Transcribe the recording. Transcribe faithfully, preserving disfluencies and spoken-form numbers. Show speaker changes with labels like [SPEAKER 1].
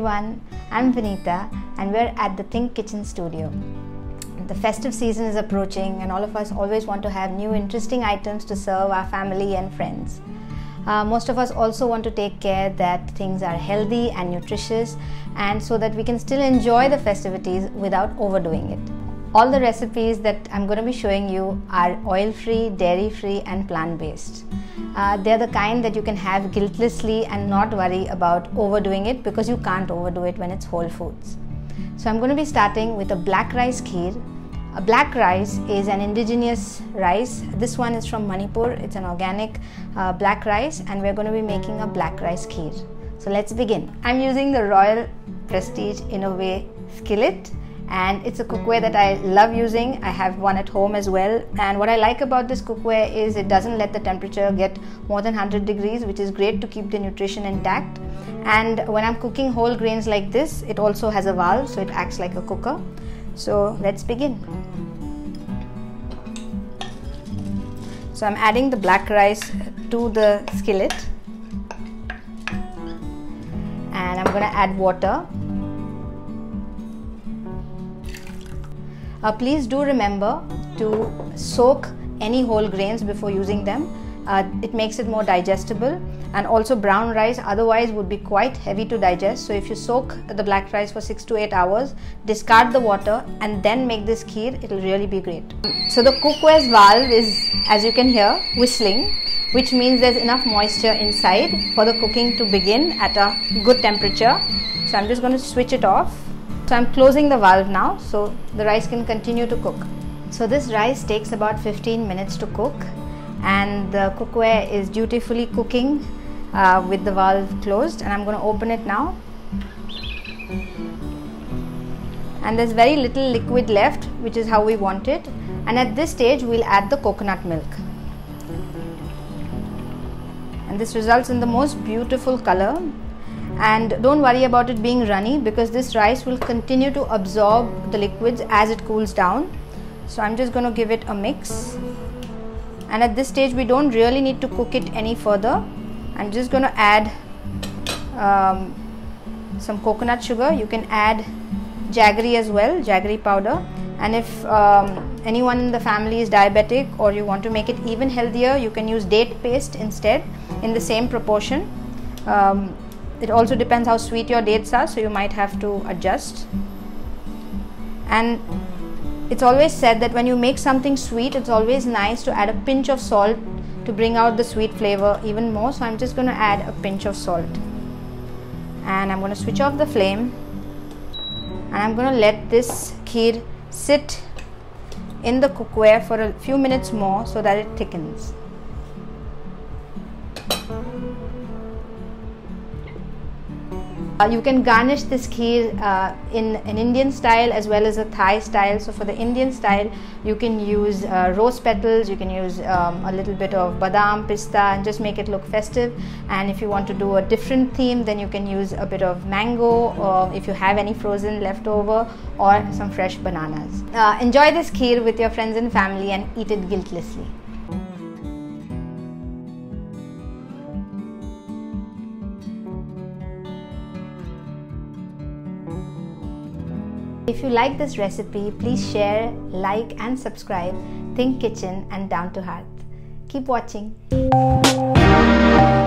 [SPEAKER 1] everyone, I'm Vinita and we're at the Think Kitchen studio. The festive season is approaching and all of us always want to have new interesting items to serve our family and friends. Uh, most of us also want to take care that things are healthy and nutritious, and so that we can still enjoy the festivities without overdoing it. All the recipes that I'm going to be showing you are oil-free, dairy-free and plant-based. Uh, they're the kind that you can have guiltlessly and not worry about overdoing it, because you can't overdo it when it's whole foods. So I'm going to be starting with a black rice kheer. A black rice is an indigenous rice. This one is from Manipur. It's an organic uh, black rice, and we're going to be making a black rice kheer. So let's begin. I'm using the Royal Prestige Innové skillet, and it's a cookware that I love using. I have one at home as well, and what I like about this cookware is it doesn't let the temperature get more than one hundred degrees, which is great to keep the nutrition intact. And when I'm cooking whole grains like this, it also has a valve, so it acts like a cooker. So let's begin. So I'm adding the black rice to the skillet, and I'm going to add water. Uh, please do remember to soak any whole grains before using them. Uh, it makes it more digestible, and also brown rice otherwise would be quite heavy to digest. So if you soak the black rice for six to eight hours, discard the water and then make this kheer, it will really be great. So the cookware's valve is, as you can hear, whistling, which means there's enough moisture inside for the cooking to begin at a good temperature. So I'm just going to switch it off. So I'm closing the valve now, so the rice can continue to cook. So this rice takes about fifteen minutes to cook, and the cookware is dutifully cooking uh, with the valve closed, and I'm going to open it now. And there's very little liquid left, which is how we want it. And at this stage we'll add the coconut milk, and this results in the most beautiful color. And don't worry about it being runny, because this rice will continue to absorb the liquids as it cools down. So I'm just going to give it a mix, and at this stage we don't really need to cook it any further. I'm just going to add um, some coconut sugar. You can add jaggery as well, jaggery powder. And if um, anyone in the family is diabetic, or you want to make it even healthier, you can use date paste instead in the same proportion. Um, It also depends how sweet your dates are, so you might have to adjust. And it's always said that when you make something sweet, it's always nice to add a pinch of salt to bring out the sweet flavor even more. So I'm just going to add a pinch of salt. And I'm going to switch off the flame. And I'm going to let this kheer sit in the cookware for a few minutes more so that it thickens. Uh, you can garnish this kheer uh, in an Indian style as well as a Thai style. So for the Indian style, you can use uh, rose petals, you can use um, a little bit of badam, pista, and just make it look festive. And if you want to do a different theme, then you can use a bit of mango, or if you have any frozen leftover, or some fresh bananas. Uh, enjoy this kheer with your friends and family and eat it guiltlessly. If you like this recipe, please share, like and subscribe Think Kitchen and Down to Hearth. Keep watching.